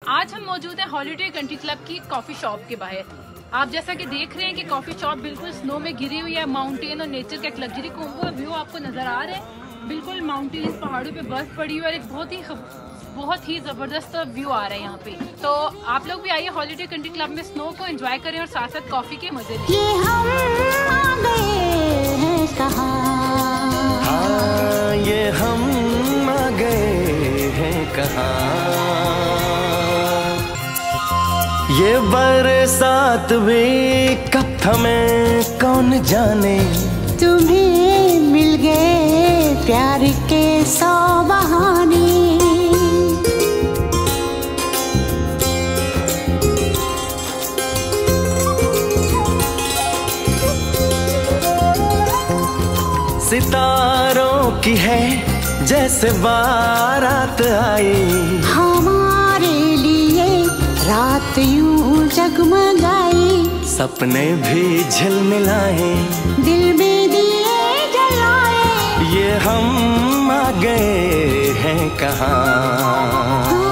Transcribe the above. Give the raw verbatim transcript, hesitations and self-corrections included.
आज हम मौजूद हैं हॉलीडे कंट्री क्लब की कॉफी शॉप के बाहर। आप जैसा कि देख रहे हैं कि कॉफी शॉप बिल्कुल स्नो में घिरी हुई है। माउंटेन और नेचर का एक लग्जरी कॉम्बो व्यू आपको नजर आ रहा है। बिल्कुल माउंटेन पहाड़ों पे बर्फ पड़ी हुई है और एक बहुत ही बहुत ही जबरदस्त व्यू आ रहा है यहाँ पे। तो आप लोग भी आइए हॉलीडे कंट्री क्लब में स्नो को एंजॉय करें और साथ साथ कॉफी के मजे लें। ये हम आ गए हैं कहाँ, हाँ, ये हम आ गए हैं कहाँ। ये बरसात भी कब थमे कौन जाने, तुम्हें मिल गए प्यार के सौ बहाने। सितारों की है जैसे बारात आई, हमारे लिए रात यूं जगमगाई। सपने भी झिलमिलाए, दिल में दिए जलाए। ये हम आ गए हैं कहाँ।